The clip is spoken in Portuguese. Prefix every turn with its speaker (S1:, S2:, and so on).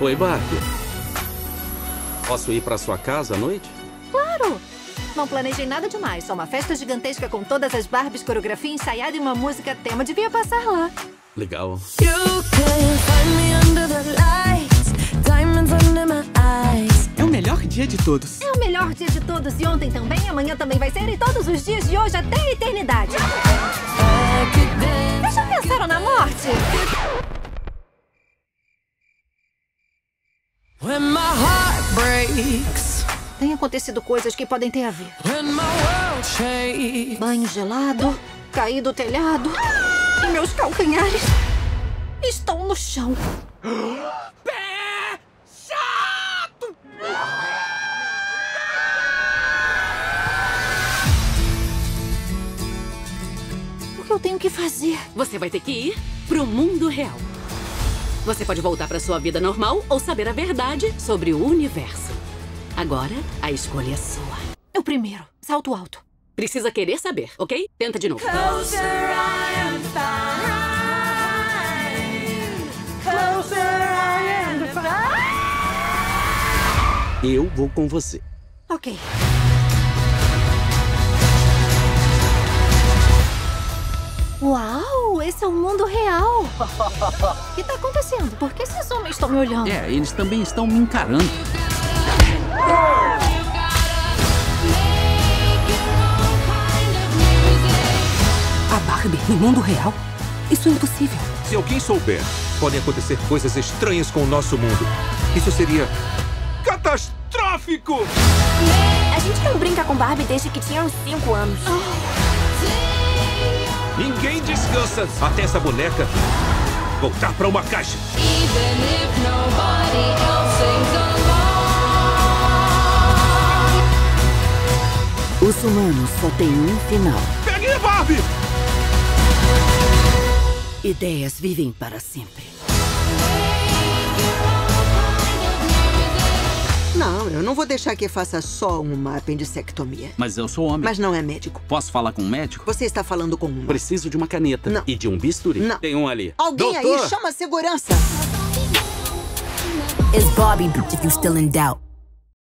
S1: Oi, Barbie. Posso ir pra sua casa à noite?
S2: Claro! Não planejei nada demais. Só uma festa gigantesca com todas as Barbies, coreografia ensaiada e uma música tema. Devia passar lá.
S1: Legal.
S3: É o melhor dia de todos.
S2: É o melhor dia de todos. E ontem também, amanhã também vai ser. E todos os dias de hoje até a eternidade. Vocês já pensaram na morte?
S4: When my heart breaks,
S2: Tem acontecido coisas que podem ter a ver.
S4: when my world shakes,
S2: Banho gelado, caí do telhado e meus calcanhares estão no chão.
S4: pé chato.
S2: O que eu tenho que fazer?
S5: Você vai ter que ir pro mundo real. Você pode voltar pra sua vida normal ou saber a verdade sobre o universo. Agora, a escolha é sua.
S2: Eu primeiro, salto alto.
S5: Precisa querer saber, ok? Tenta de novo.
S1: Eu vou com você.
S2: Ok. Uau, esse é o mundo real. O que tá acontecendo? Por que esses homens estão me olhando?
S1: É, eles também estão me encarando.
S3: A Barbie no mundo real? Isso é impossível.
S6: Se alguém souber, podem acontecer coisas estranhas com o nosso mundo. Isso seria catastrófico!
S7: A gente não brinca com Barbie desde que tinha uns 5 anos.
S6: Ninguém descansa até essa boneca voltar pra uma caixa.
S8: Os humanos só têm um final.
S6: Pegue a Barbie!
S8: Ideias vivem para sempre.
S9: Não, eu não vou deixar que faça só uma apendicectomia.
S1: Mas eu sou homem.
S9: Mas não é médico.
S1: Posso falar com um médico?
S9: Você está falando com uma.
S1: Preciso de uma caneta.
S9: Não.
S1: E de um bisturi.
S9: Não.
S1: Tem um ali.
S9: Alguém
S1: Doutor!
S9: aí chama a segurança.
S8: It's Barbie, if you still in doubt.